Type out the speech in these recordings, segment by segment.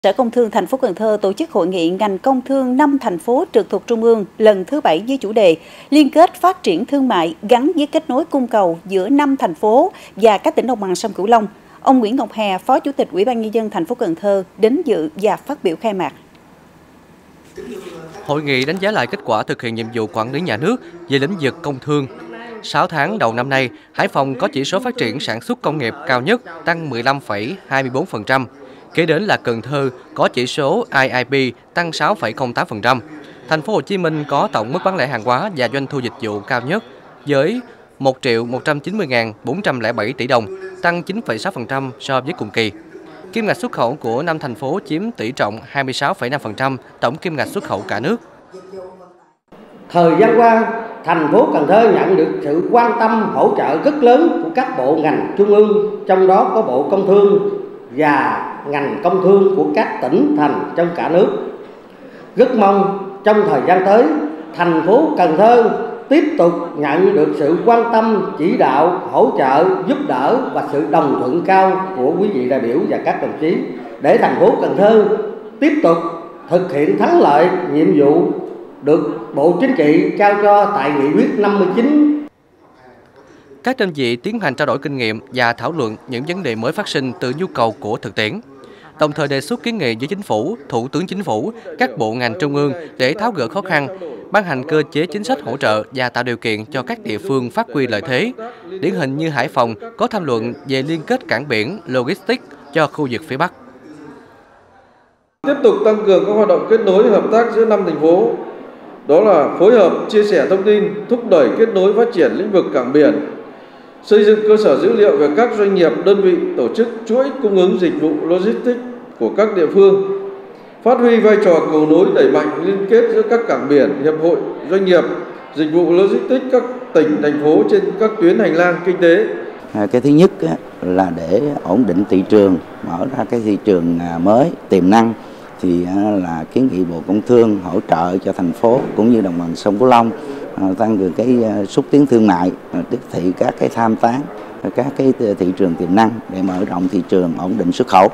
Sở Công Thương thành phố Cần Thơ tổ chức hội nghị ngành công thương 5 thành phố trực thuộc Trung ương lần thứ 7 với chủ đề liên kết phát triển thương mại gắn với kết nối cung cầu giữa 5 thành phố và các tỉnh đồng bằng sông Cửu Long. Ông Nguyễn Ngọc Hè, Phó Chủ tịch Ủy ban Nhân dân thành phố Cần Thơ đến dự và phát biểu khai mạc. Hội nghị đánh giá lại kết quả thực hiện nhiệm vụ quản lý nhà nước về lĩnh vực công thương. 6 tháng đầu năm nay, Hải Phòng có chỉ số phát triển sản xuất công nghiệp cao nhất, tăng 15,24%. Kế đến là Cần Thơ có chỉ số IIP tăng 6,08%. Thành phố Hồ Chí Minh có tổng mức bán lẻ hàng hóa và doanh thu dịch vụ cao nhất với 1.190.407 tỷ đồng, tăng 9,6% so với cùng kỳ. Kim ngạch xuất khẩu của 5 thành phố chiếm tỷ trọng 26,5% tổng kim ngạch xuất khẩu cả nước. Thời gian qua, thành phố Cần Thơ nhận được sự quan tâm hỗ trợ rất lớn của các bộ ngành trung ương, trong đó có Bộ Công Thương và ngành công thương của các tỉnh thành trong cả nước. Rất mong trong thời gian tới, thành phố Cần Thơ tiếp tục nhận được sự quan tâm, chỉ đạo, hỗ trợ, giúp đỡ và sự đồng thuận cao của quý vị đại biểu và các đồng chí để thành phố Cần Thơ tiếp tục thực hiện thắng lợi nhiệm vụ được Bộ Chính trị trao cho tại Nghị quyết 59. Các đơn vị tiến hành trao đổi kinh nghiệm và thảo luận những vấn đề mới phát sinh từ nhu cầu của thực tiễn, đồng thời đề xuất kiến nghị với Chính phủ, Thủ tướng Chính phủ, các bộ ngành trung ương để tháo gỡ khó khăn, ban hành cơ chế chính sách hỗ trợ và tạo điều kiện cho các địa phương phát huy lợi thế. Điển hình như Hải Phòng có tham luận về liên kết cảng biển, logistics cho khu vực phía Bắc. Tiếp tục tăng cường các hoạt động kết nối hợp tác giữa 5 thành phố, đó là phối hợp, chia sẻ thông tin, thúc đẩy kết nối phát triển lĩnh vực cảng biển, xây dựng cơ sở dữ liệu về các doanh nghiệp, đơn vị, tổ chức chuỗi cung ứng dịch vụ logistics của các địa phương, phát huy vai trò cầu nối đẩy mạnh liên kết giữa các cảng biển, hiệp hội, doanh nghiệp, dịch vụ logistics các tỉnh, thành phố trên các tuyến hành lang kinh tế. Cái thứ nhất là để ổn định thị trường, mở ra cái thị trường mới, tiềm năng, thì là kiến nghị Bộ Công Thương hỗ trợ cho thành phố cũng như đồng bằng sông Cửu Long tăng cường cái xúc tiến thương mại, tiếp thị các cái tham tán, các cái thị trường tiềm năng để mở rộng thị trường, ổn định xuất khẩu.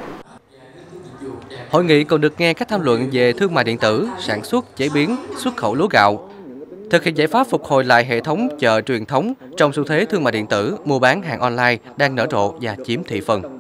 Hội nghị còn được nghe các tham luận về thương mại điện tử, sản xuất, chế biến, xuất khẩu lúa gạo, thực hiện giải pháp phục hồi lại hệ thống chợ truyền thống trong xu thế thương mại điện tử, mua bán hàng online đang nở rộ và chiếm thị phần.